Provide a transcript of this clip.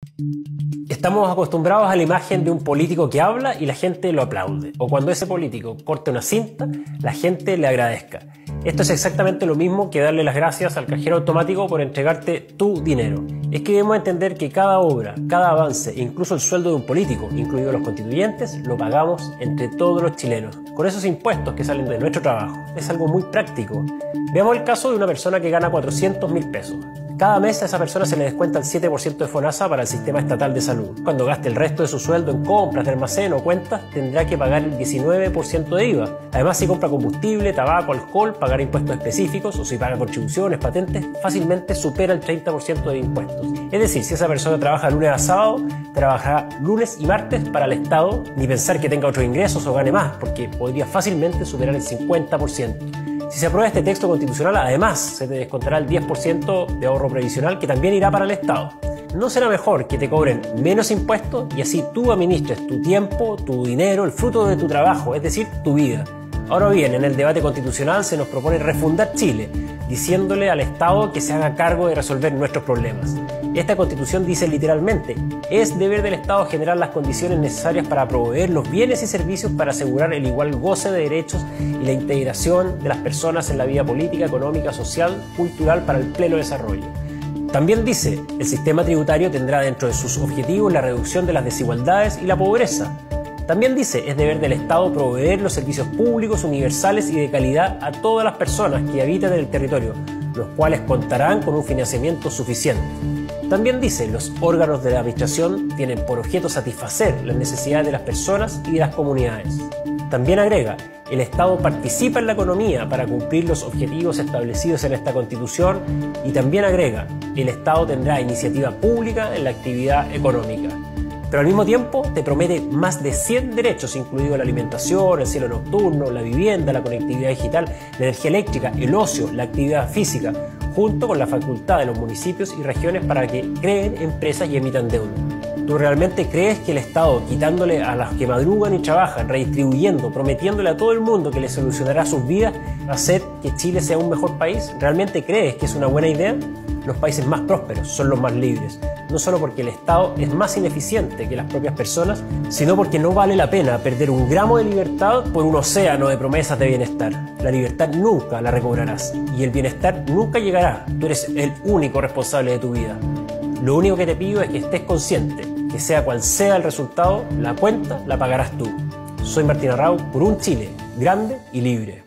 Estamos acostumbrados a la imagen de un político que habla y la gente lo aplaude, o cuando ese político corte una cinta, la gente le agradezca. Esto es exactamente lo mismo que darle las gracias al cajero automático por entregarte tu dinero. Es que debemos entender que cada obra, cada avance e incluso el sueldo de un político, incluidos los constituyentes, lo pagamos entre todos los chilenos, con esos impuestos que salen de nuestro trabajo. Es algo muy práctico. Veamos el caso de una persona que gana 400.000 pesos. Cada mes a esa persona se le descuenta el 7% de FONASA para el sistema estatal de salud. Cuando gaste el resto de su sueldo en compras de almacén o cuentas, tendrá que pagar el 19% de IVA. Además, si compra combustible, tabaco, alcohol, pagará impuestos específicos, o si paga contribuciones, patentes, fácilmente supera el 30% de impuestos. Es decir, si esa persona trabaja lunes a sábado, trabajará lunes y martes para el Estado, ni pensar que tenga otros ingresos o gane más, porque podría fácilmente superar el 50%. Si se aprueba este texto constitucional, además se te descontará el 10% de ahorro previsional que también irá para el Estado. ¿No será mejor que te cobren menos impuestos y así tú administres tu tiempo, tu dinero, el fruto de tu trabajo, es decir, tu vida? Ahora bien, en el debate constitucional se nos propone refundar Chile, diciéndole al Estado que se haga cargo de resolver nuestros problemas. Esta Constitución dice literalmente: es deber del Estado generar las condiciones necesarias para proveer los bienes y servicios para asegurar el igual goce de derechos y la integración de las personas en la vida política, económica, social, cultural para el pleno desarrollo. También dice: el sistema tributario tendrá dentro de sus objetivos la reducción de las desigualdades y la pobreza. También dice: es deber del Estado proveer los servicios públicos universales y de calidad a todas las personas que habitan en el territorio, los cuales contarán con un financiamiento suficiente. También dice: los órganos de la administración tienen por objeto satisfacer las necesidades de las personas y de las comunidades. También agrega: el Estado participa en la economía para cumplir los objetivos establecidos en esta Constitución, y también agrega: el Estado tendrá iniciativa pública en la actividad económica. Pero al mismo tiempo te promete más de 100 derechos, incluido la alimentación, el cielo nocturno, la vivienda, la conectividad digital, la energía eléctrica, el ocio, la actividad física, junto con la facultad de los municipios y regiones para que creen empresas y emitan deuda. ¿Tú realmente crees que el Estado, quitándole a los que madrugan y trabajan, redistribuyendo, prometiéndole a todo el mundo que le solucionará sus vidas, va a hacer que Chile sea un mejor país? ¿Realmente crees que es una buena idea? Los países más prósperos son los más libres, no solo porque el Estado es más ineficiente que las propias personas, sino porque no vale la pena perder un gramo de libertad por un océano de promesas de bienestar. La libertad nunca la recobrarás y el bienestar nunca llegará. Tú eres el único responsable de tu vida. Lo único que te pido es que estés consciente, que sea cual sea el resultado, la cuenta la pagarás tú. Soy Martín Arrau por un Chile grande y libre.